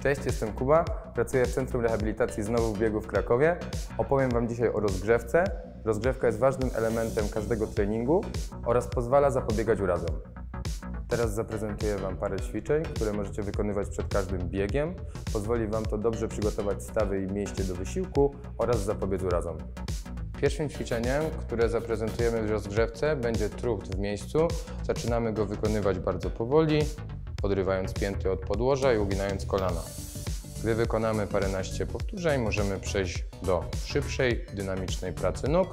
Cześć, jestem Kuba, pracuję w Centrum Rehabilitacji Znowu w Biegu w Krakowie. Opowiem Wam dzisiaj o rozgrzewce. Rozgrzewka jest ważnym elementem każdego treningu oraz pozwala zapobiegać urazom. Teraz zaprezentuję Wam parę ćwiczeń, które możecie wykonywać przed każdym biegiem. Pozwoli Wam to dobrze przygotować stawy i mięśnie do wysiłku oraz zapobiec urazom. Pierwszym ćwiczeniem, które zaprezentujemy w rozgrzewce, będzie trucht w miejscu. Zaczynamy go wykonywać bardzo powoli, odrywając pięty od podłoża i uginając kolana. Gdy wykonamy paręnaście powtórzeń, możemy przejść do szybszej, dynamicznej pracy nóg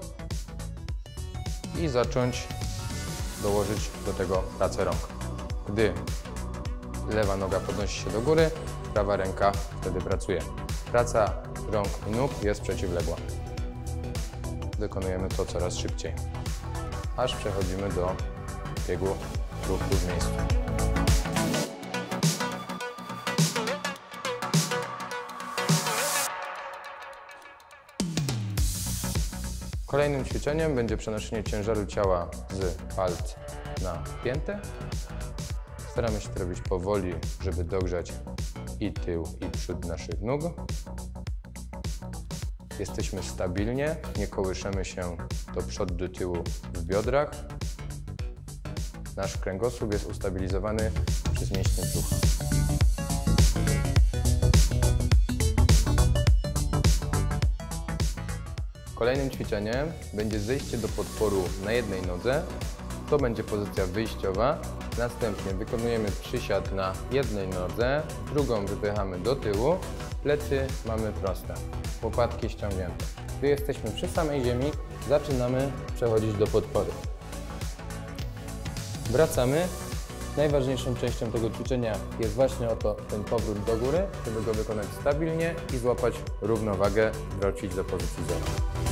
i zacząć dołożyć do tego pracę rąk. Gdy lewa noga podnosi się do góry, prawa ręka wtedy pracuje. Praca rąk i nóg jest przeciwległa. Wykonujemy to coraz szybciej, aż przechodzimy do biegu truchtu w miejscu. Kolejnym ćwiczeniem będzie przenoszenie ciężaru ciała z palc na piętę. Staramy się to robić powoli, żeby dogrzać i tył, i przód naszych nóg. Jesteśmy stabilnie, nie kołyszemy się do przodu, do tyłu w biodrach. Nasz kręgosłup jest ustabilizowany przez mięśnie brzucha. Kolejnym ćwiczeniem będzie zejście do podporu na jednej nodze. To będzie pozycja wyjściowa. Następnie wykonujemy przysiad na jednej nodze, drugą wypychamy do tyłu, plecy mamy proste, łopatki ściągnięte. Gdy jesteśmy przy samej ziemi, zaczynamy przechodzić do podpory. Wracamy. Najważniejszą częścią tego ćwiczenia jest właśnie ten powrót do góry, żeby go wykonać stabilnie i złapać równowagę, wrócić do pozycji zero.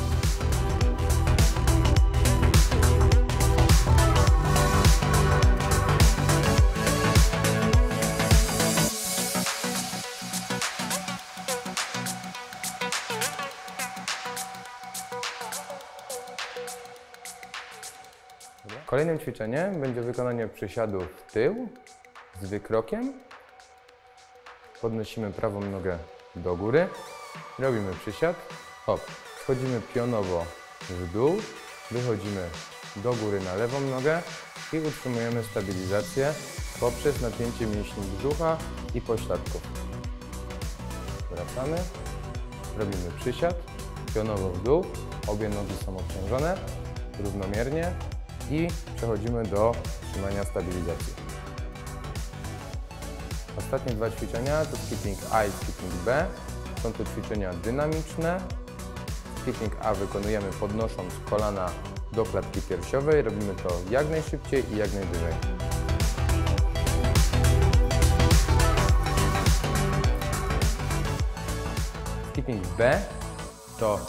Kolejnym ćwiczeniem będzie wykonanie przysiadu w tył z wykrokiem. Podnosimy prawą nogę do góry, robimy przysiad, hop, schodzimy pionowo w dół, wychodzimy do góry na lewą nogę i utrzymujemy stabilizację poprzez napięcie mięśni brzucha i pośladków. Wracamy, robimy przysiad, pionowo w dół, obie nogi są obciążone równomiernie. I przechodzimy do trzymania stabilizacji. Ostatnie dwa ćwiczenia to skipping A i skipping B. Są to ćwiczenia dynamiczne. Skipping A wykonujemy podnosząc kolana do klatki piersiowej. Robimy to jak najszybciej i jak najwyżej. Skipping B to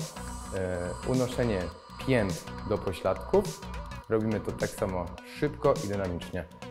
unoszenie pięt do pośladków. Robimy to tak samo szybko i dynamicznie.